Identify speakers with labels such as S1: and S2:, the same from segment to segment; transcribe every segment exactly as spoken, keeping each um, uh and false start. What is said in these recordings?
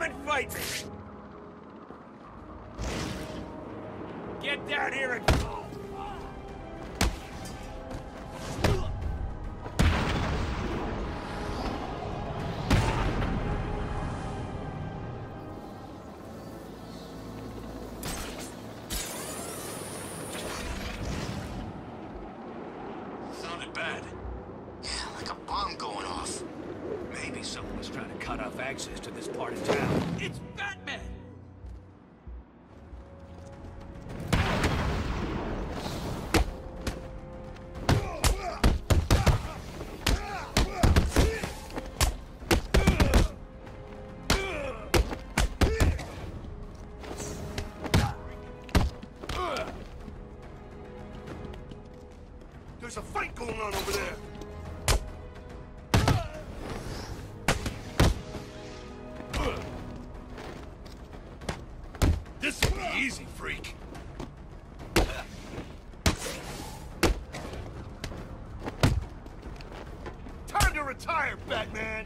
S1: and fight me! Get down here and...
S2: Sounded bad.
S3: Yeah, like a bomb going off.
S2: Maybe someone was trying to cut off access to this part of town.
S1: It's Batman!
S4: There's a fight going on over there! This will be easy, freak! Time to retire, Batman!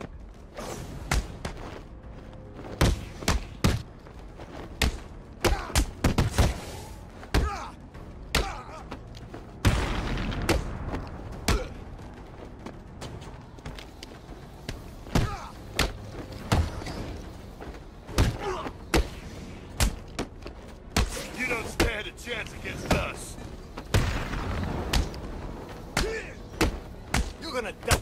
S4: You don't stand a chance against us. You're gonna die.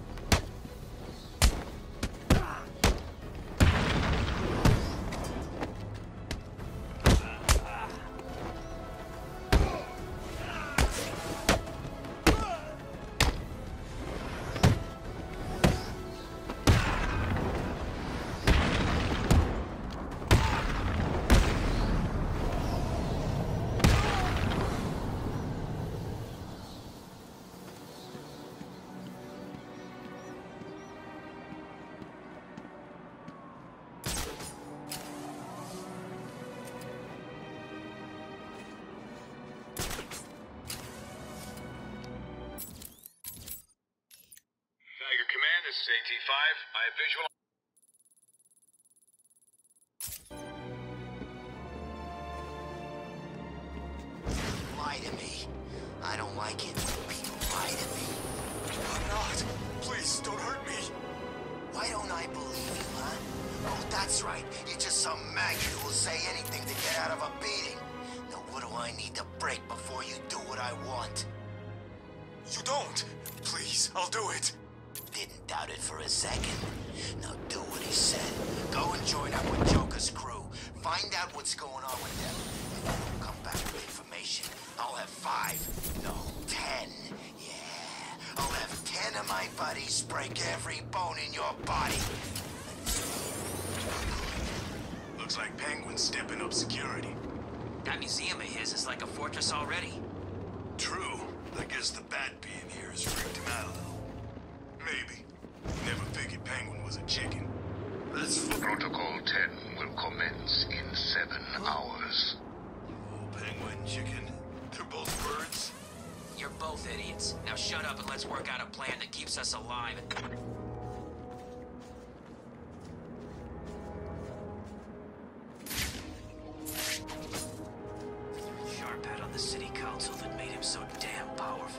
S5: Tiger Command, this is A T five. I have visual...
S3: Lie to me. I don't like it when people lie to me. I'm not. Please, don't hurt me. Why don't I believe you, huh? Oh, that's right. You're just some maggot who will say anything to get out of a beating. Now, what do I need to break before you do what I want?
S4: You don't. Please, I'll do it.
S3: Didn't doubt it for a second. Now do what he said. Go and join up with Joker's crew. Find out what's going on with them. If you don't come back with information, I'll have five. No, ten. Yeah, I'll have ten of my buddies break every bone in your body.
S4: Looks like Penguin's stepping up security.
S6: That museum of his is like a fortress already.
S4: True. I guess the bat being here has freaked him out a little. Maybe. Never figured Penguin was a chicken. Let's...
S7: Protocol ten will commence in seven hours.
S4: Oh, Penguin, chicken. They're both birds.
S6: You're both idiots. Now shut up and let's work out a plan that keeps us alive. Sharp had on the city council that made him so damn powerful.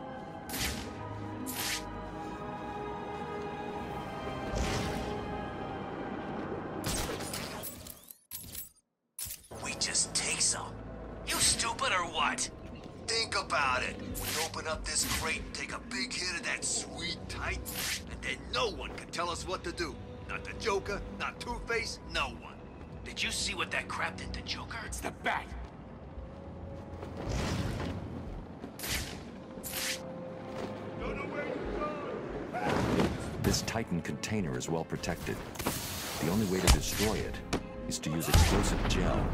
S6: We just take some. You stupid or what?
S3: Think about it. We open up this crate and take a big hit of that sweet Titan, and then no one can tell us what to do. Not the Joker, not Two-Face, no one.
S6: Did you see what that crap did to Joker?
S1: It's the Bat!
S4: Don't know where you're going.
S8: This Titan container is well protected. The only way to destroy it is to use explosive gel.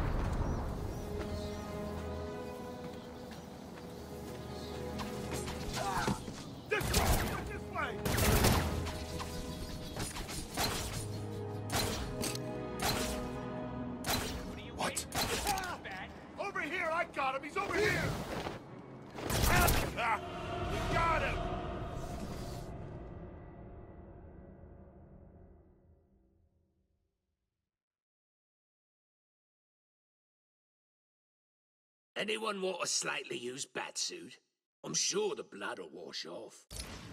S2: Anyone want a slightly used batsuit? I'm sure the blood'll wash off.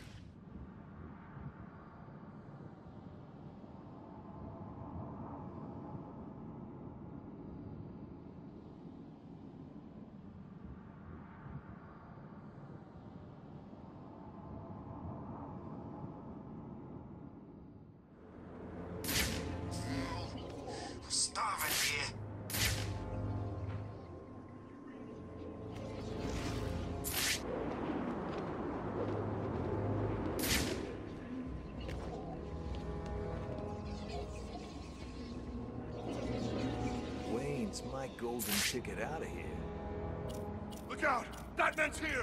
S3: I'm starving here.
S9: Wayne's my golden ticket out of here.
S4: Look out! That man's here!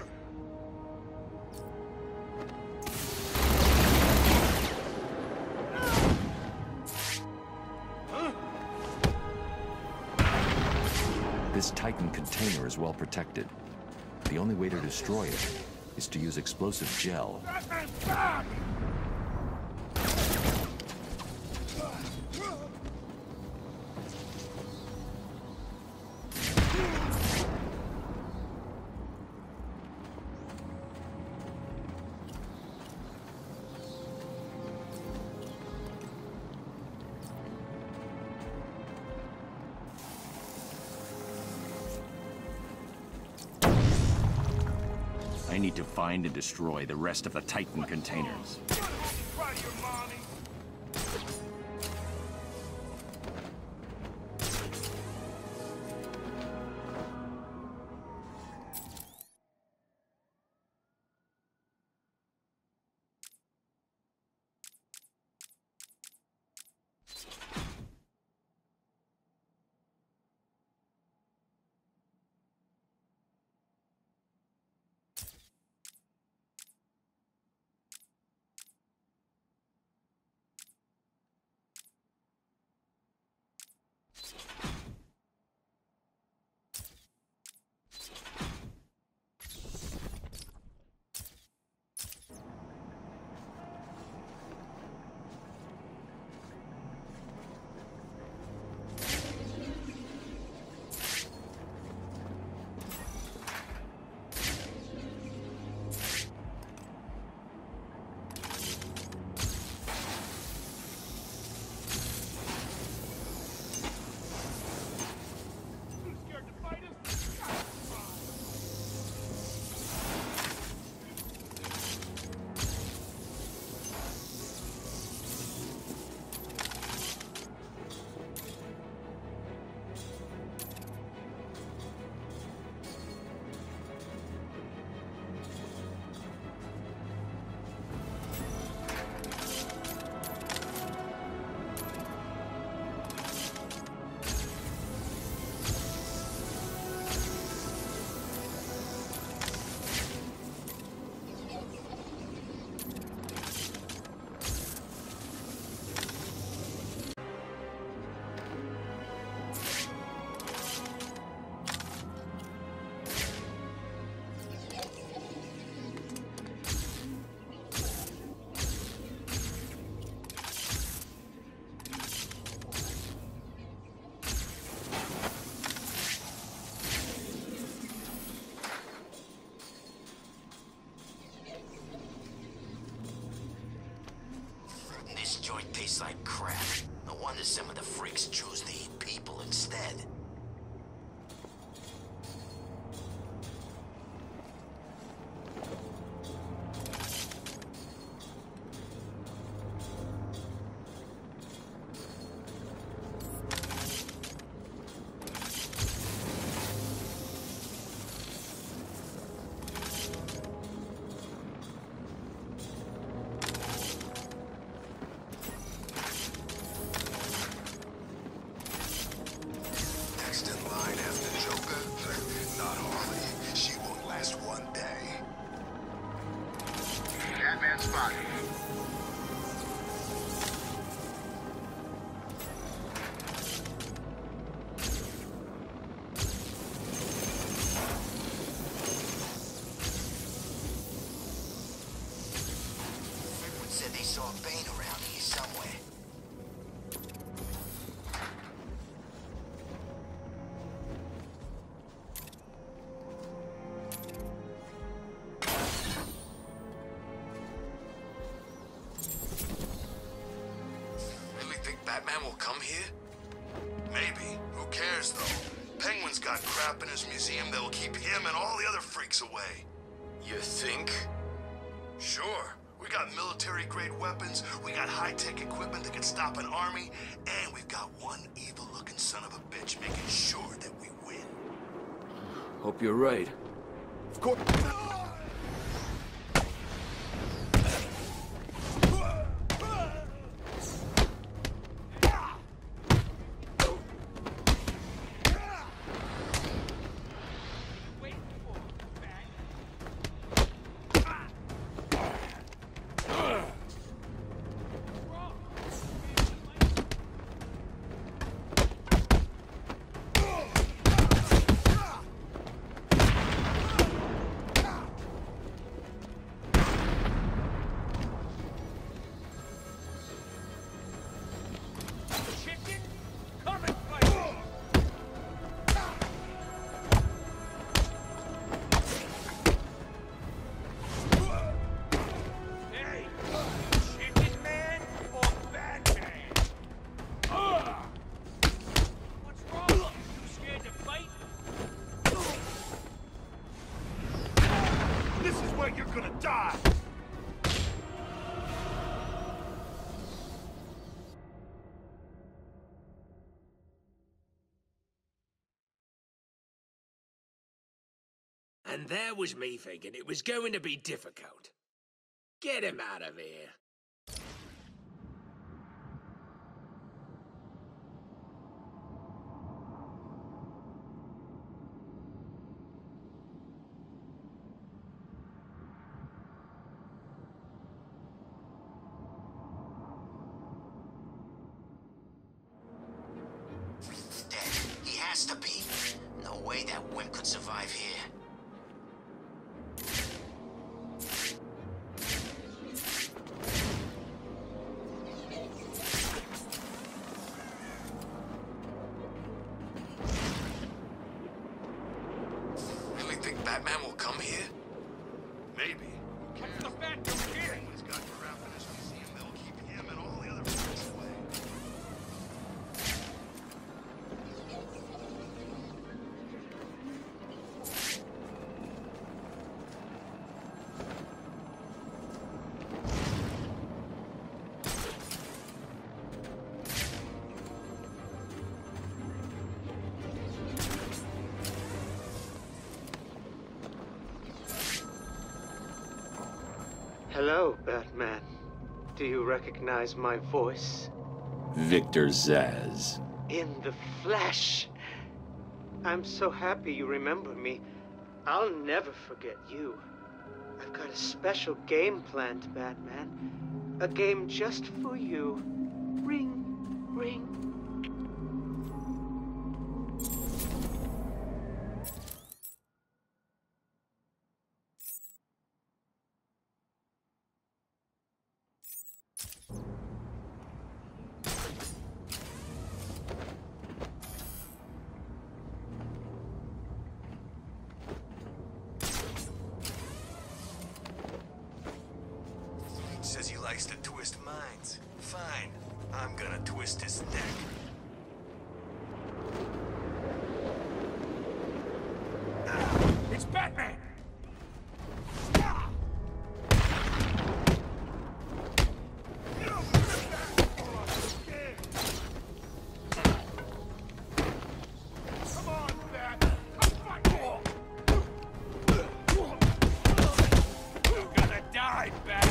S8: This Titan container is well protected. The only way to destroy it is to use explosive gel.
S4: That man's back!
S10: I need to find and destroy the rest of the Titan containers.
S4: Right, your mommy!
S3: This joint tastes like crap. No wonder some of the freaks choose to eat people instead.
S4: Batman will come here? Maybe. Who cares, though? Penguin's got crap in his museum that'll keep him and all the other freaks away.
S2: You think?
S4: Sure. We got military-grade weapons, we got high-tech equipment that can stop an army, and we've got one evil-looking son of a bitch making sure that we win.
S9: Hope you're right.
S4: Of course. You're gonna die!
S2: And there was me thinking it was going to be difficult. Get him out of here.
S3: He has to be. No way that wimp could survive here.
S4: Really think Batman will come here? Maybe.
S1: What's the bat doing here?
S4: Penguin's got crap in his museum that'll keep him and all the other freaks away.
S11: Hello, Batman. Do you recognize my voice?
S10: Victor Zsasz.
S11: In the flesh! I'm so happy you remember me. I'll never forget you. I've got a special game planned, Batman. A game just for you. Ring, ring.
S4: Says he likes to twist minds. Fine. I'm gonna twist his neck.
S1: It's Batman! Come on, Bat! Come fight more! You're gonna die, Bat!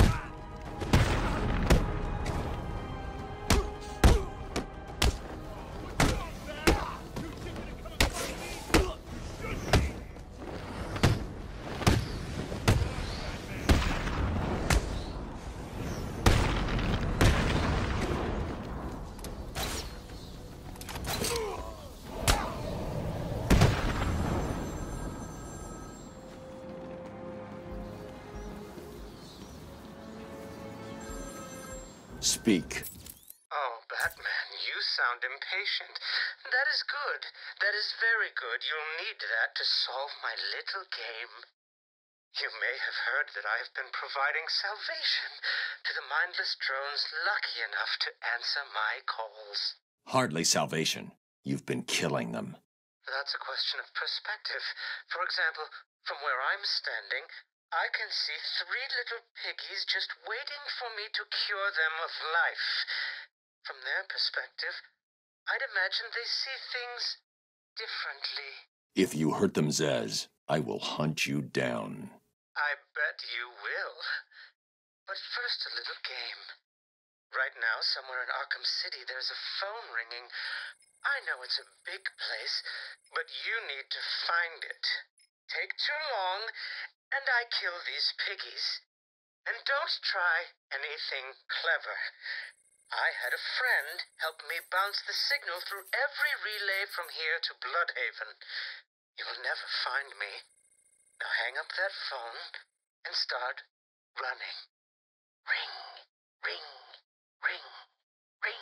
S10: Speak.
S11: Oh, Batman, you sound impatient. That is good. That is very good. You'll need that to solve my little game.
S12: You may have heard that I have been providing salvation to the mindless drones lucky enough to answer my calls.
S10: Hardly salvation. You've been killing them.
S12: That's a question of perspective. For example, from where I'm standing, I can see three little piggies just waiting for me to cure them of life. From their perspective, I'd imagine they see things differently.
S10: If you hurt them, Zez, I will hunt you down.
S12: I bet you will. But first, a little game. Right now, somewhere in Arkham City, there's a phone ringing. I know it's a big place, but you need to find it. Take too long, and I kill these piggies. And don't try anything clever. I had a friend help me bounce the signal through every relay from here to Bloodhaven. You'll never find me. Now hang up that phone and start running. Ring, ring, ring, ring.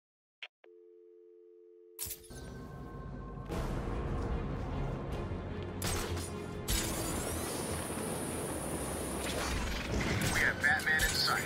S5: We have Batman in sight.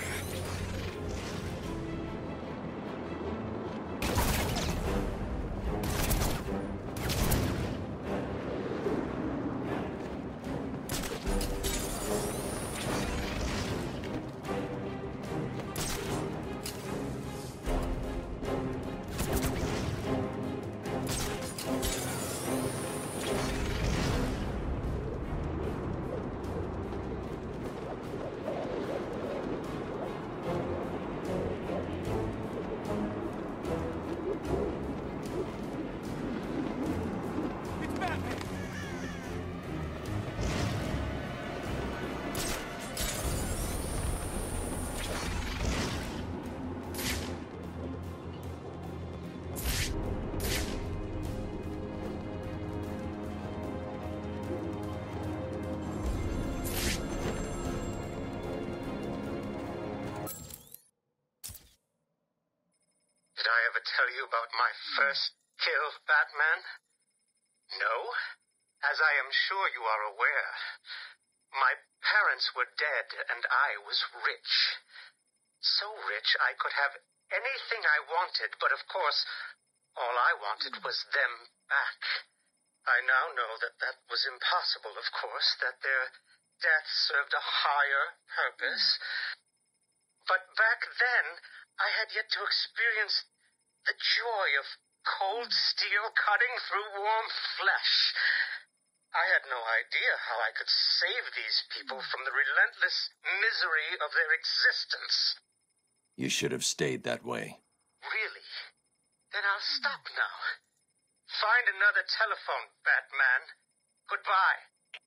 S12: Did I ever tell you about my first kill, Batman? No? As I am sure you are aware, my parents were dead and I was rich. So rich I could have anything I wanted, but of course, all I wanted was them back. I now know that that was impossible, of course, that their death served a higher purpose. But back then, I had yet to experience the joy of cold steel cutting through warm flesh. I had no idea how I could save these people from the relentless misery of their existence.
S10: You should have stayed that way.
S12: Really? Then I'll stop now. Find another telephone, Batman. Goodbye.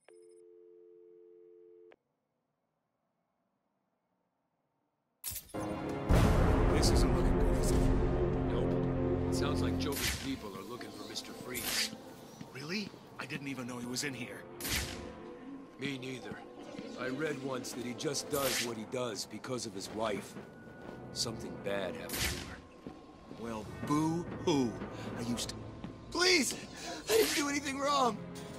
S2: This isn't looking good, is it? Nope. It sounds like Joker's people are looking for Mister Freeze.
S4: Really? I didn't even know he was in here.
S2: Me neither. I read once that he just does what he does because of his wife. Something bad happened to her.
S9: Well, boo-hoo. I used to... Please! I didn't do anything wrong!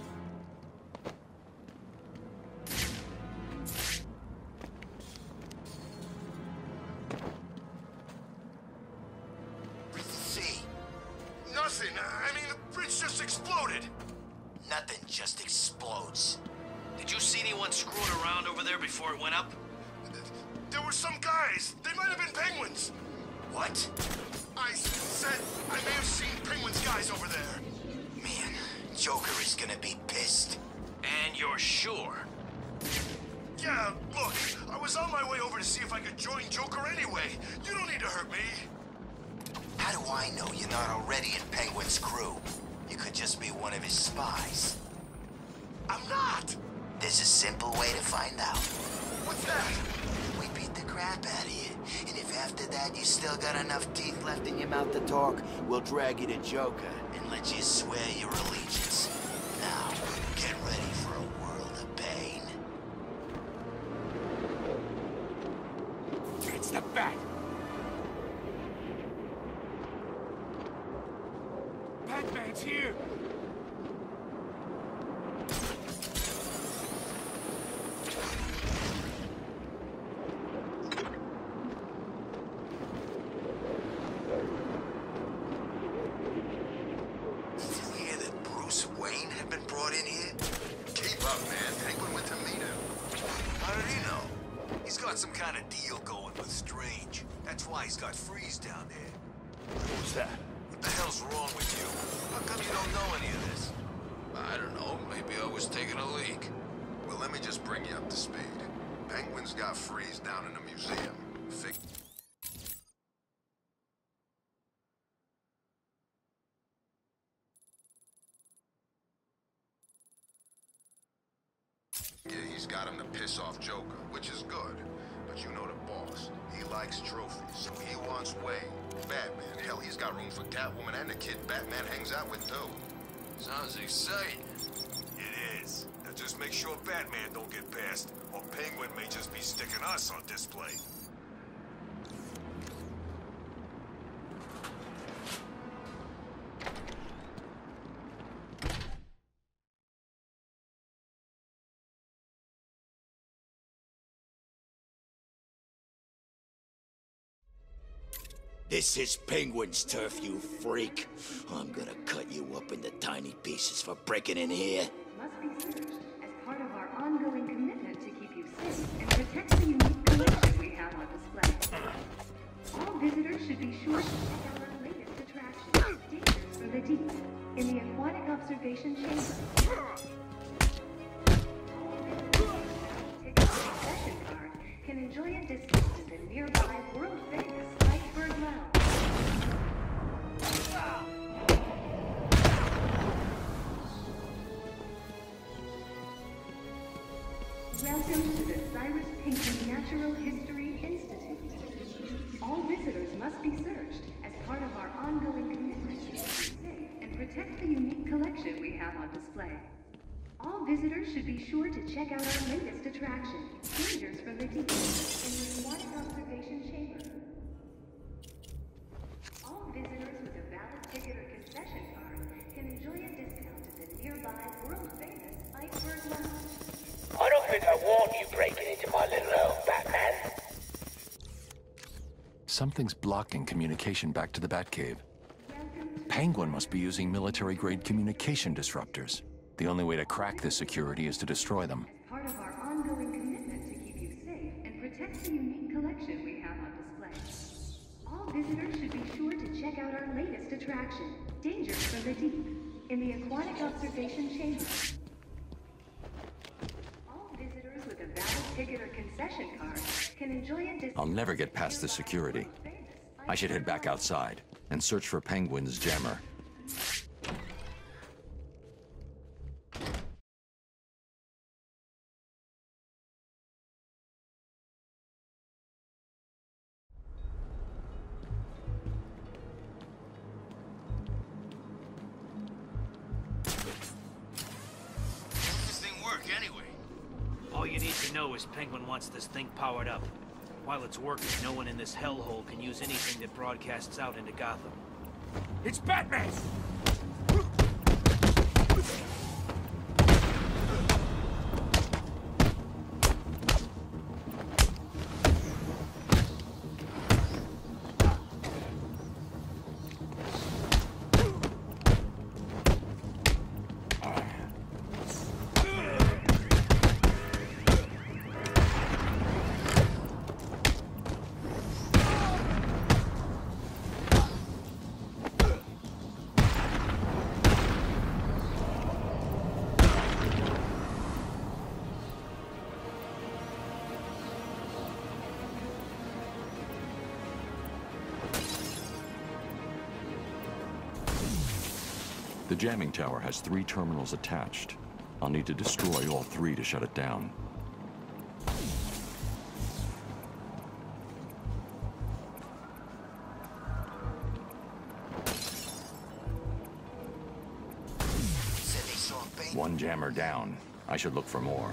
S4: See? Nothing. I mean, the bridge just exploded.
S3: Nothing just explodes.
S6: Did you see anyone screwing around over there before it went up?
S4: There were some guys. They might have been penguins.
S3: What?
S4: I said I may have seen penguins guys over there.
S3: Man, Joker is gonna be pissed.
S6: And you're sure?
S4: Yeah, look, I was on my way over to see if I could join Joker anyway. You don't need to hurt me.
S3: How do I know you're not already in Penguin's crew? You could just be one of his spies.
S4: I'm not.
S3: There's a simple way to find out.
S4: What's that?
S3: We beat the crap out of you. And if after that you still got enough teeth left in your mouth to talk, we'll drag you to Joker and let you swear your allegiance. Now, get ready for a world of pain.
S2: It's the Bat! Batman's here!
S3: brought in here?
S4: Keep up, man. Penguin went to meet him.
S3: How did he know? He's got some kind of deal going with Strange. That's why he's got Freeze down there.
S1: Who's that?
S3: What the hell's wrong with you? How come you don't know any of this?
S4: I don't know. Maybe I was taking a leak. Well, let me just bring you up to speed. Penguin's got Freeze down in the museum. Fix Yeah, he's got him to piss off Joker, which is good. But you know the boss. He likes trophies, so he wants Wayne. Batman, hell, he's got room for Catwoman and the kid Batman hangs out with, too.
S3: Sounds exciting. It is. Now just make sure Batman don't get past, or Penguin may just be sticking us on display.
S9: This is Penguin's turf, you freak. I'm gonna cut you up into tiny pieces for breaking in here.
S13: Must be searched as part of our ongoing commitment to keep you safe and protect the unique collection we have on display. All visitors should be sure to check out our latest attraction, Dangers from the Deep, in the Aquatic Observation Chamber. Ticket concession card can enjoy a discount at the nearby world-famous Iceberg Lounge. Welcome to the Cyrus Pinckney Natural History Institute. All visitors must be searched as part of our ongoing commitment to keep you safe and protect the unique collection we have on display. All visitors should be sure to check out our latest attraction, Dangers from the Deep, in the Aquatic Observation Chamber. All visitors with a valid ticket or concession card can enjoy a discount at the nearby world-famous Iceberg Lounge.
S14: I don't think I want you breaking into my little home, Batman.
S8: Something's blocking communication back to the Batcave. Penguin must be using military-grade communication disruptors. The only way to crack this security is to destroy them.
S13: Part of our ongoing commitment to keep you safe and protect the unique collection we have on display. All visitors should be sure to check out our latest attraction, Dangers from the Deep, in the Aquatic Observation Chamber. All visitors with a valid ticket or concession card can enjoy a discount.
S8: I'll never get past the security. I should head back outside and search for Penguin's jammer.
S15: All you need to know is Penguin wants this thing powered up. While it's working, no one in this hellhole can use anything that broadcasts out into Gotham.
S1: It's Batman!
S8: The jamming tower has three terminals attached. I'll need to destroy all three to shut it down. One jammer down. I should look for more.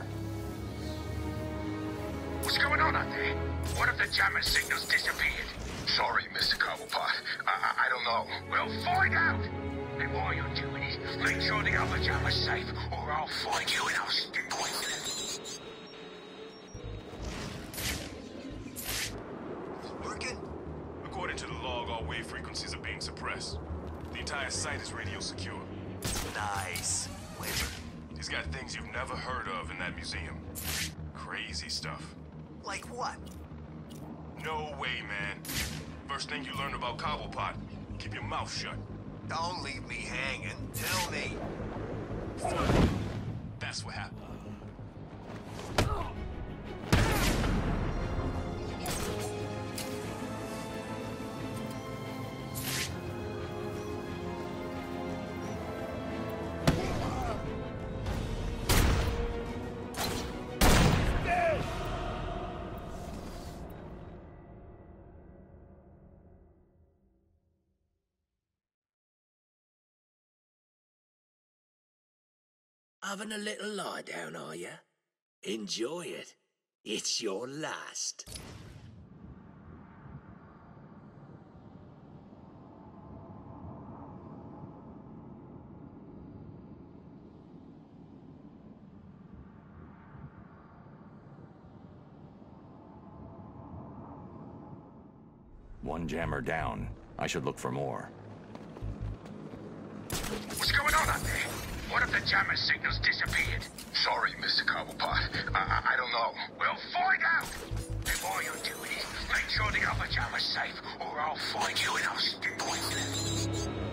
S14: What's going on out there? What if the jammer signals disappeared?
S7: Sorry, Mister Cobblepot. I, I I don't know.
S14: We'll find out! And while you're doing it, make sure the other jammer's safe, or I'll find you and I'll stick with
S3: it. Working?
S1: According to the log, all wave frequencies are being suppressed. The entire site is radio secure.
S3: Nice. Wait,
S1: got things you've never heard of in that museum. Crazy stuff.
S3: Like what?
S1: No way, man. First thing you learn about Cobblepot, keep your mouth shut.
S3: Don't leave me hanging. Tell me.
S1: That's what happened.
S9: Having a little lie down, are you? Enjoy it. It's your last.
S8: One jammer down. I should look for more.
S14: What's going on out there? What if the jammer signal's disappeared?
S7: Sorry, Mister Cobblepot. I, I, I don't know.
S14: We'll find out! If all you're doing is make sure the other jammer's safe, or I'll find you and I'll stick with you.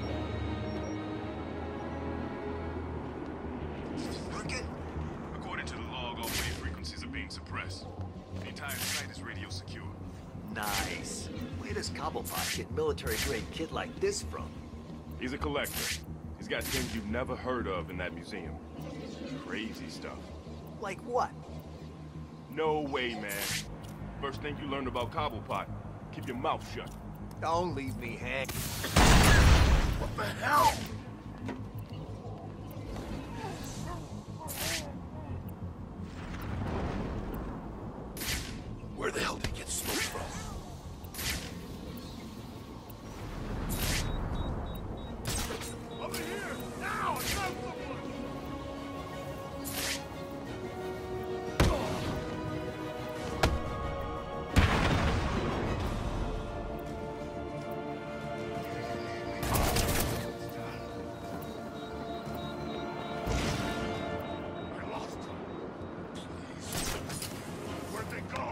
S3: Crooked?
S1: According to the log, all wave frequencies are being suppressed. The entire site is radio secure.
S16: Nice. Where does Cobblepot get military-grade kit like this from?
S1: He's a collector. He's got things you've never heard of in that museum. Crazy stuff.
S16: Like what?
S1: No way, man. First thing you learn about Cobblepot, keep your mouth shut.
S16: Don't leave me hanging.
S4: What the hell?
S9: Where the hell did he get smoke from?
S1: Over here! Now! Stop someone!
S4: I lost him. Please. Where'd they go?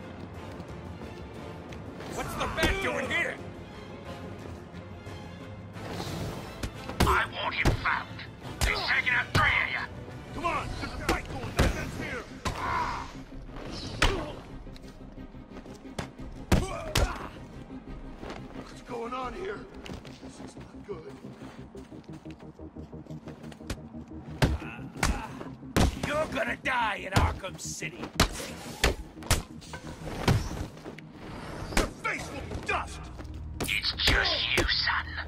S14: What's the bat doing here? I want him found. He's taking out three of you.
S1: Come on! There's a fight going! That man's here!
S4: What's going on here? This is not good.
S14: You're gonna die in Arkham City.
S4: Your face will be dust!
S14: It's just you, son.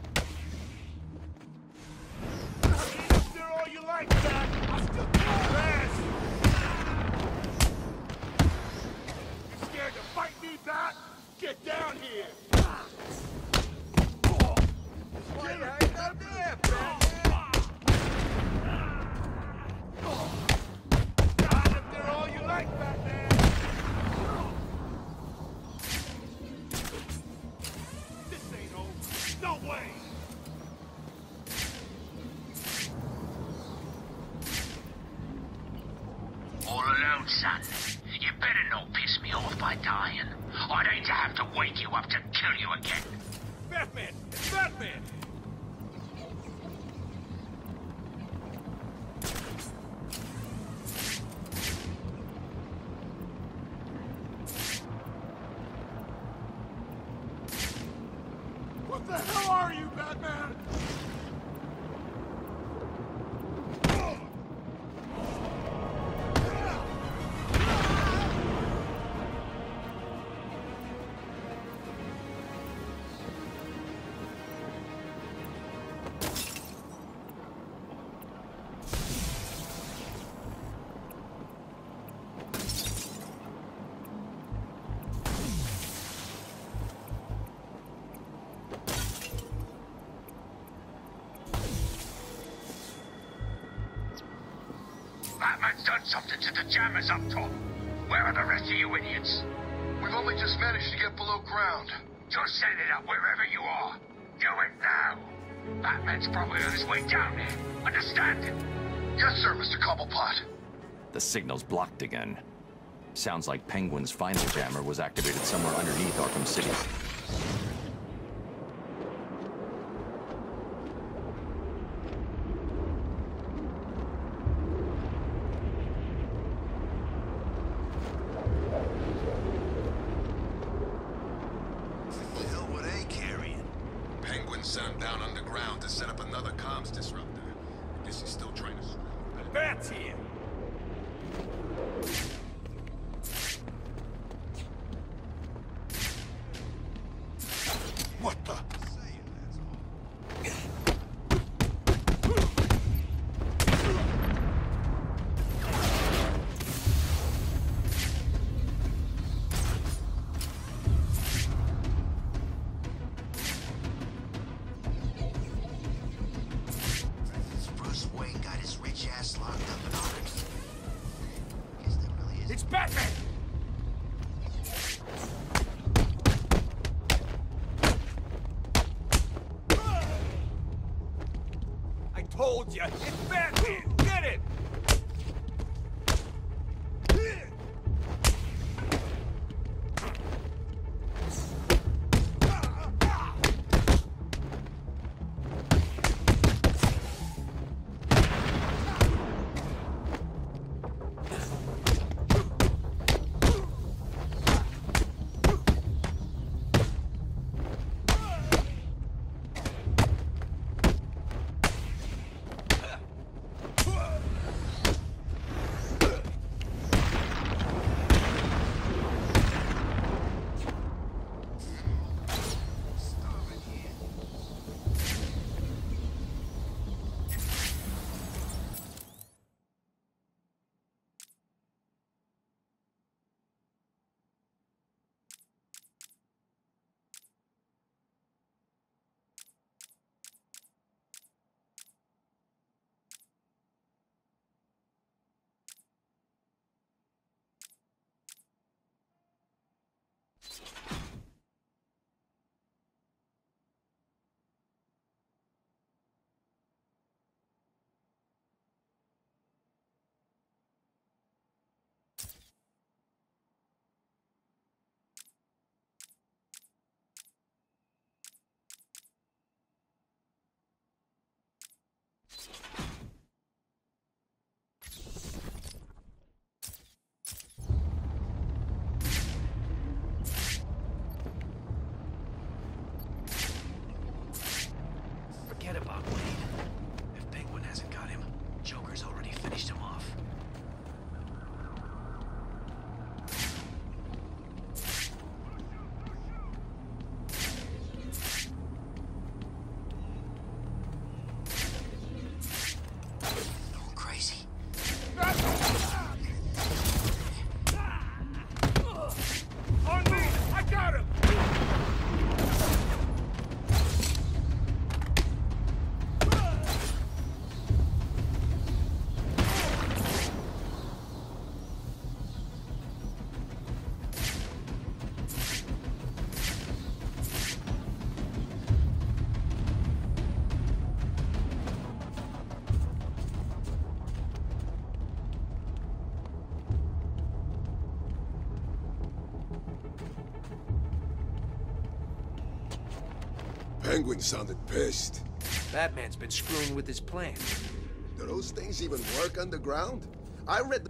S1: If they're all you like, Dad, I'll still kick your ass! You scared to fight me, Bat? Get down here!
S4: Why hang out there, Batman?
S1: God, if they're all you like, Batman! This ain't over. No way!
S14: All alone, son. You better not piss me off by dying. I'd hate to have to wake you up to kill you again.
S1: Batman! It's Batman! What the hell are you, Batman?
S14: Batman's done something to the jammers up top. Where are the rest of you idiots?
S7: We've only just managed to get below ground.
S14: Just send it up wherever you are. Do it now. Batman's probably on his way down there. Understand?
S7: Yes, sir, Mister Cobblepot.
S8: The signal's blocked again. Sounds like Penguin's final jammer was activated somewhere underneath Arkham City.
S4: What the hell were they carrying? Penguin sent him down underground to set up another comms disruptor. I guess he's still trying to... The bat's here! What the?
S3: Bruce Wayne got his rich ass locked up in Arkham. Guess there really is.
S4: It's Batman!
S2: I told you, it's Batman! Get it!
S15: Forget about Wayne. If Penguin hasn't got him, Joker's already finished him off.
S3: Going crazy.
S2: On me! I got him!
S4: Penguin sounded pissed.
S2: Batman's been screwing with his plan.
S4: Do those things even work underground? I read the...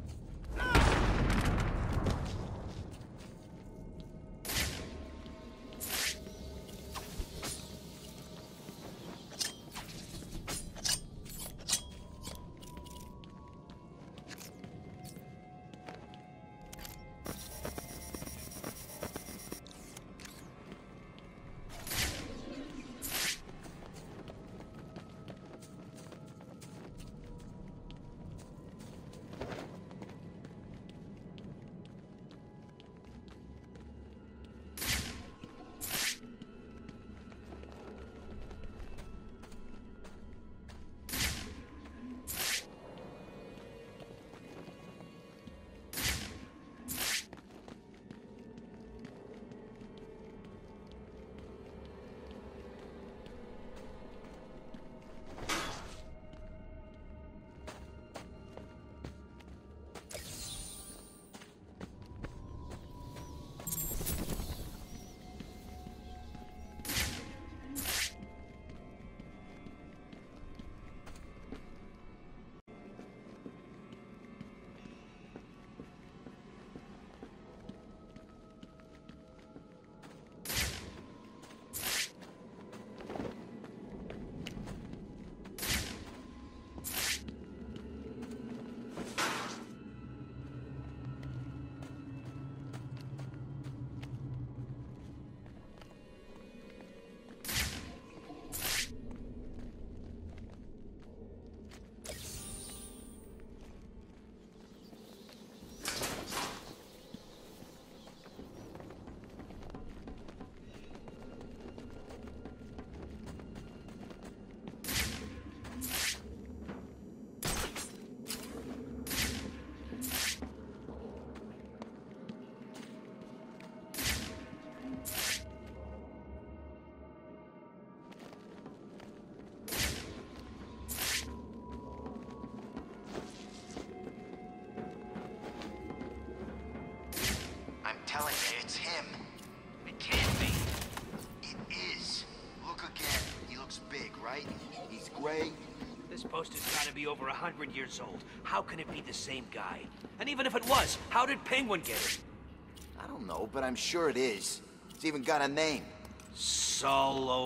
S9: right? He's gray.
S15: This poster's gotta be over a hundred years old. How can it be the same guy? And even if it was, how did Penguin get it?
S9: I don't know, but I'm sure it is. It's even got a name.
S15: Solo.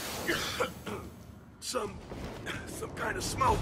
S4: some... some kind of smoke.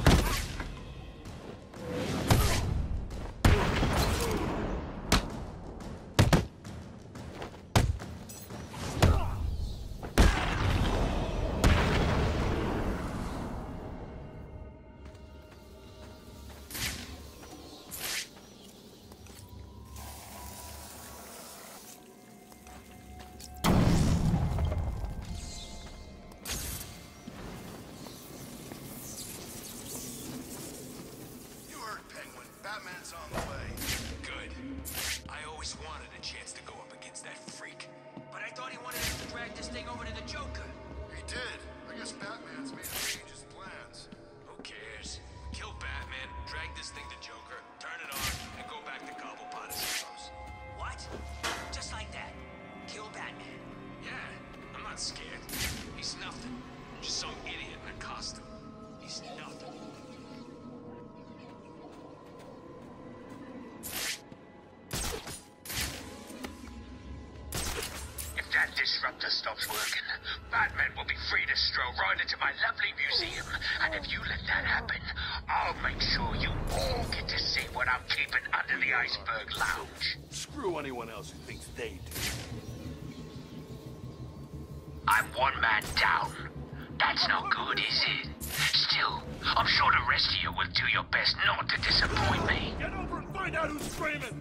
S1: Batman's on the way. Good. I always wanted a chance to go up against that freak.
S6: But I thought he wanted us to drag this thing over to the Joker.
S1: He did. I guess Batman's made him change his plans. Who cares? Kill Batman, drag this thing to Joker, turn it on, and go back to Cobblepot, I suppose.
S6: What? Just like that? Kill Batman?
S1: Yeah, I'm not scared. He's nothing. Just some idiot in a costume. He's nothing.
S14: That disruptor stops working, Batman will be free to stroll right into my lovely museum. And if you let that happen, I'll make sure you all get to see what I'm keeping under the Iceberg Lounge.
S4: Screw anyone else who thinks they do.
S14: I'm one man down. That's not good, is it? Still, I'm sure the rest of you will do your best not to disappoint me.
S4: Get over and find out who's screaming!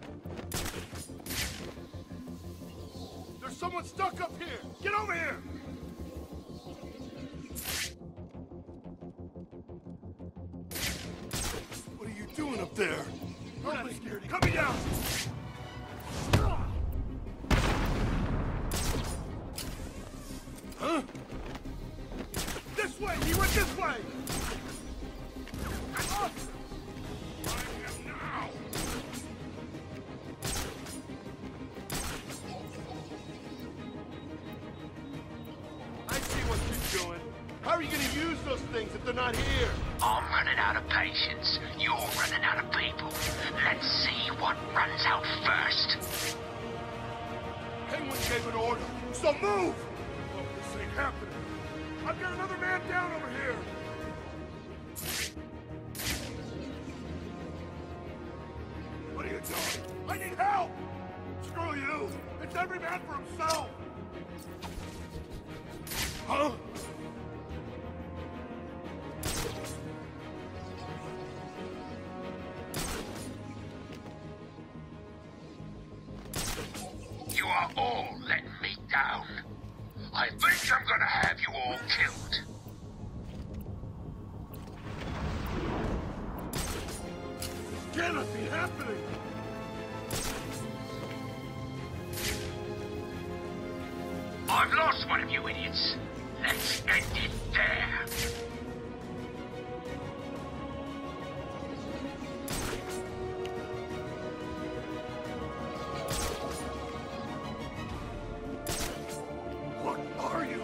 S4: There's someone stuck up here! Get over here! What are you doing up there? Help me! Cut me down! Huh? This way! He went this way! I'm up! Find him now! I see what you're doing. How are you gonna use those things if they're not here?
S14: I'm running out of patience. You're running out of people. Let's see what runs out first.
S4: Penguin gave an order, so move! Oh, this ain't happening. I've got another man down over here! What are you doing? I need help! Screw you! It's every man for himself! Huh?
S14: You are all letting me down. I think I'm gonna have you all killed.
S4: Cannot be happening!
S14: I've lost one of you idiots. Let's end it there.
S4: What are you?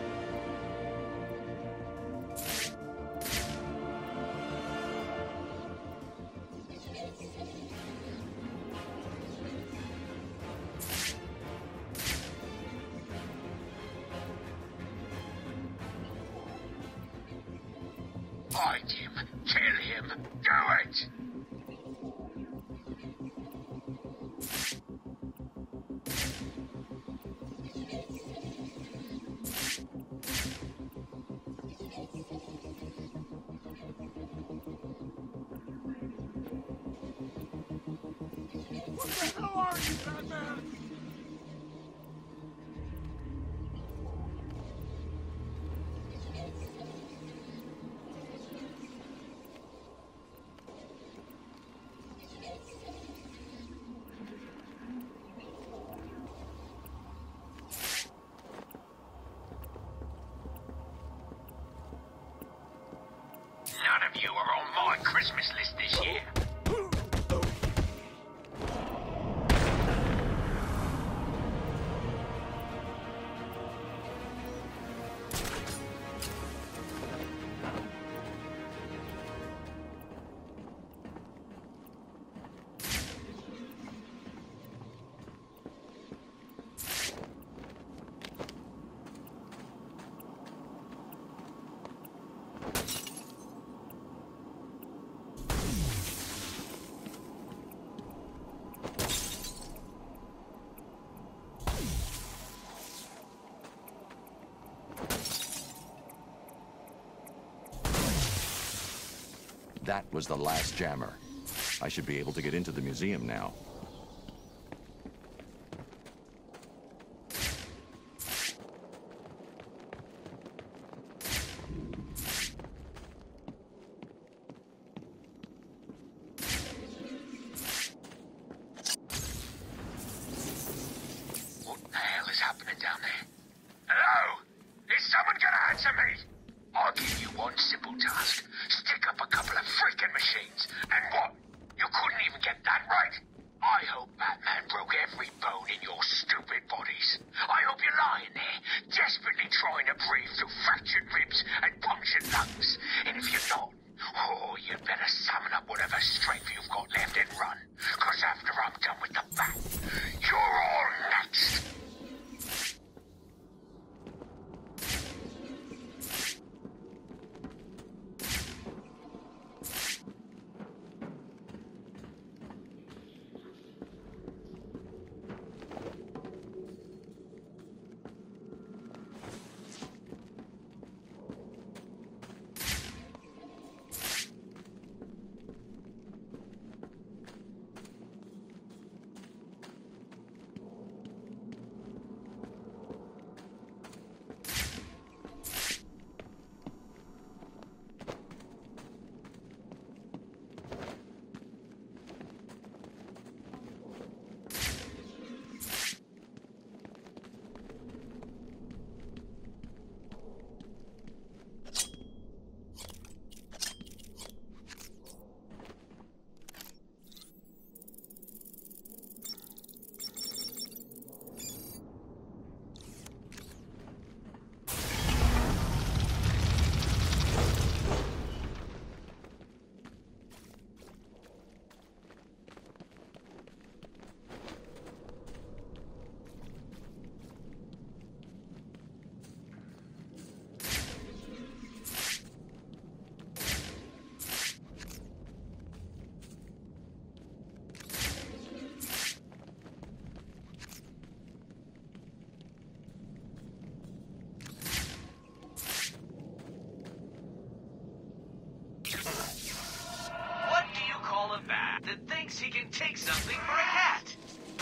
S14: Find him. Kill him. Do it!
S4: What the hell are you, Batman?
S14: None of you are on my Christmas list this year.
S8: That was the last jammer. I should be able to get into the museum now.
S14: What the hell is happening down there? Hello? Is someone gonna answer me? I'll give you one simple task. Stick up a couple of freaking machines. And what? You couldn't even get that right? I hope Batman broke every bone in your stupid bodies. I hope you're lying there, desperately trying to breathe through fractured ribs and punctured lungs. And if you're not, oh, you'd better summon up whatever strength you've got left and run. Because after I'm done with the Bat, you're all next.
S15: That thinks he can take something for a cat.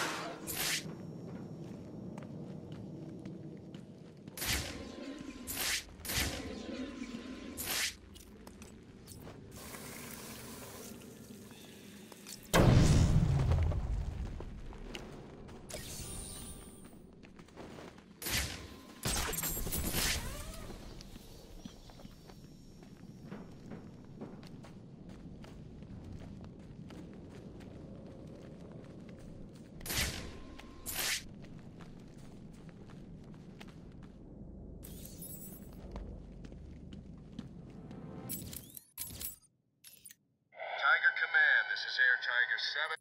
S5: This is Air Tiger seven.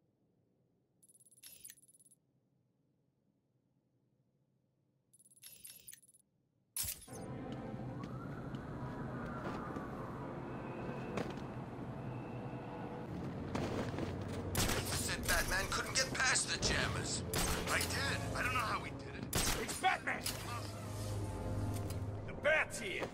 S1: Said Batman couldn't get past the jammers.
S4: I did. I don't know how we did it.
S17: It's Batman! The Bat's here!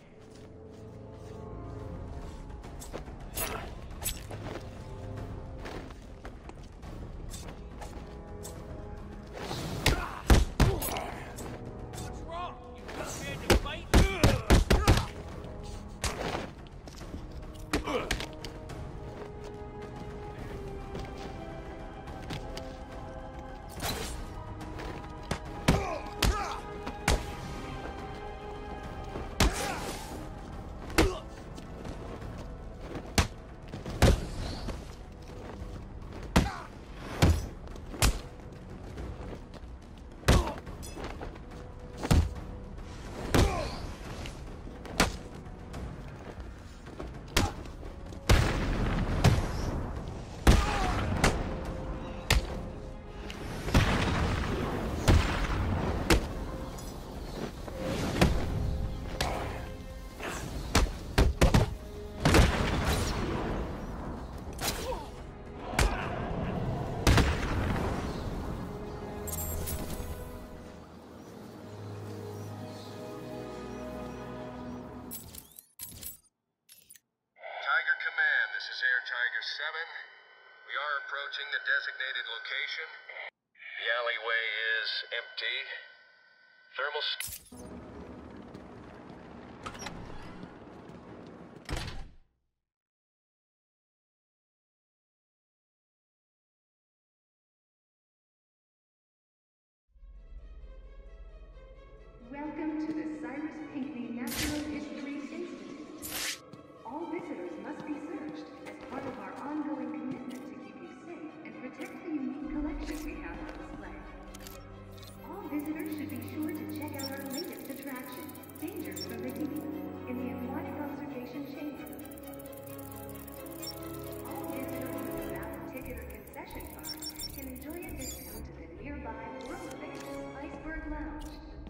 S5: We are approaching the designated location. The alleyway is empty. Thermal...
S13: Welcome to the Cyrus Pinckney Natural History Institute. All visitors must be searched as part of our ongoing commitment to keep you safe and protect the unique collection we have on display. All visitors should be sure to check out our latest attraction, Dangers from the Deep, in the Aquatic Observation Chamber. All visitors with a valid ticket or concession card can enjoy a discount at the nearby world-famous Iceberg Lounge.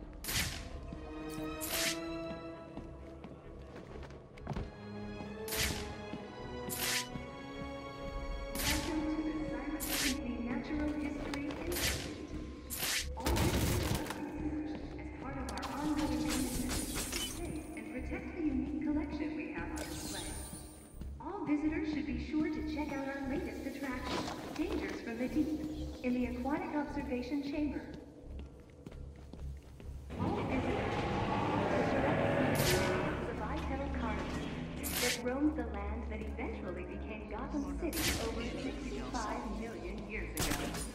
S13: In the Aquatic Observation Chamber. All visitors the bipedal carnivores that roamed the land that eventually became Gotham City over sixty-five million years ago.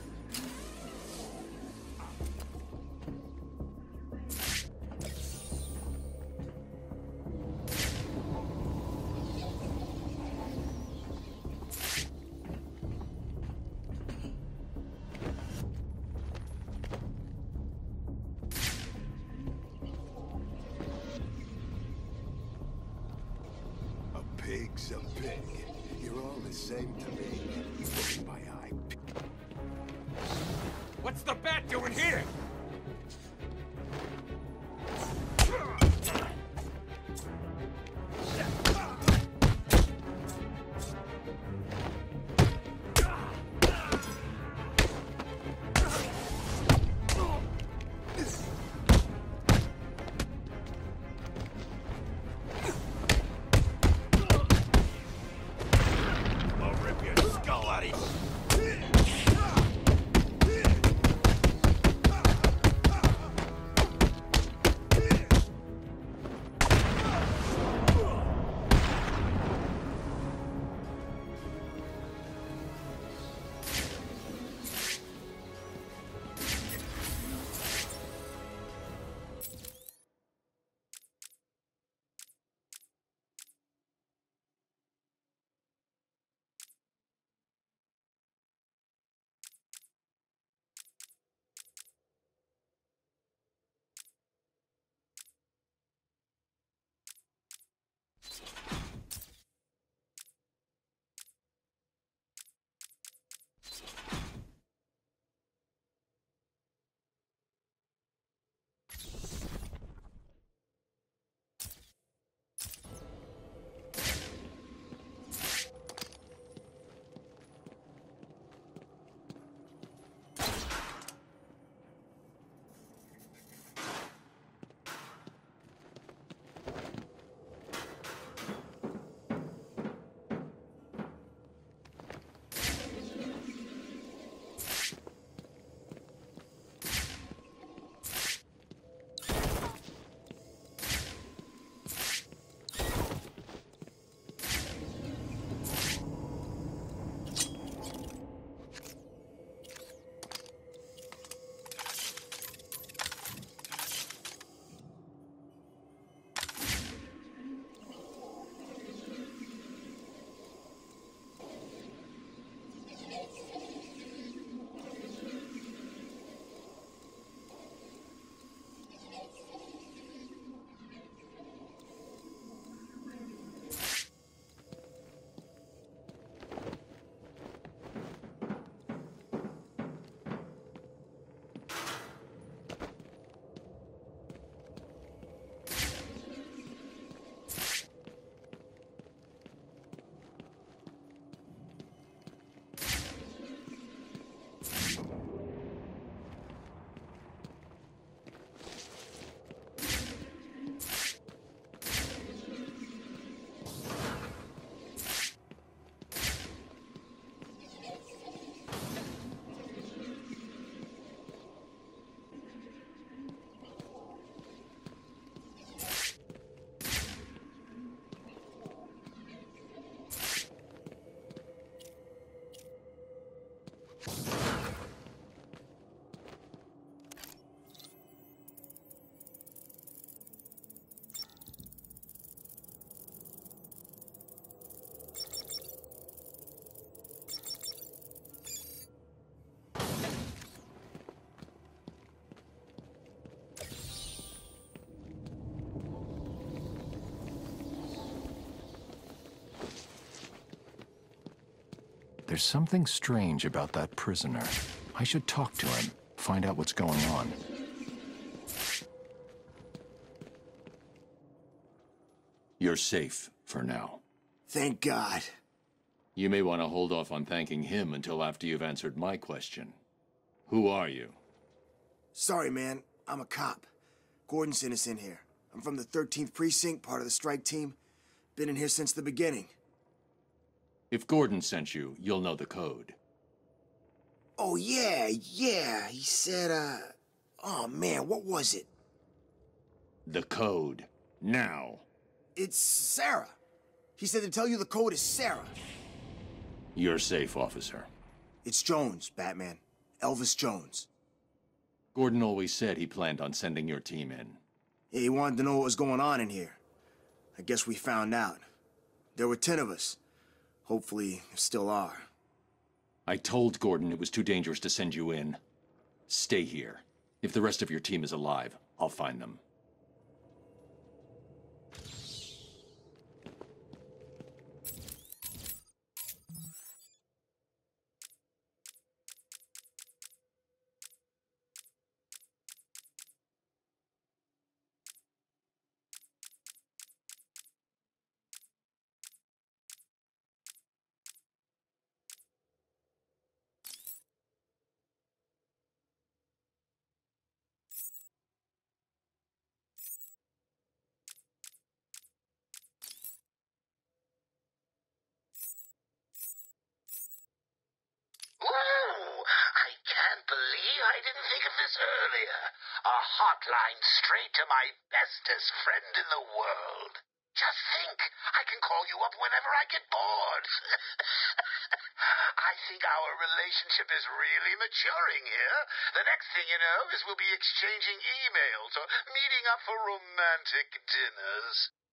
S17: Pig's a pig. You're all the same to me. My eye.
S2: What's the bat doing here?
S17: Skull out of you.
S8: There's something strange about that prisoner. I should talk to him, find out what's going on. You're safe for now.
S9: Thank God.
S8: You may want to hold off on thanking him until after you've answered my question. Who are you?
S9: Sorry, man. I'm a cop. Gordon sent us in here. I'm from the thirteenth Precinct, part of the strike team. Been in here since the beginning.
S8: If Gordon sent you, you'll know the code.
S9: Oh, yeah, yeah. He said, uh... oh, man, what was it?
S8: The code. Now.
S9: It's Sarah. He said to tell you the code is Sarah.
S8: You're safe, officer.
S9: It's Jones, Batman. Elvis Jones.
S8: Gordon always said he planned on sending your team in.
S9: Yeah, he wanted to know what was going on in here. I guess we found out. There were ten of us. Hopefully, there still are.
S8: I told Gordon it was too dangerous to send you in. Stay here. If the rest of your team is alive, I'll find them.
S14: I didn't think of this earlier. A hotline straight to my bestest friend in the world. Just think, I can call you up whenever I get bored. I think our relationship is really maturing here. The next thing you know is we'll be exchanging emails or meeting up for romantic dinners.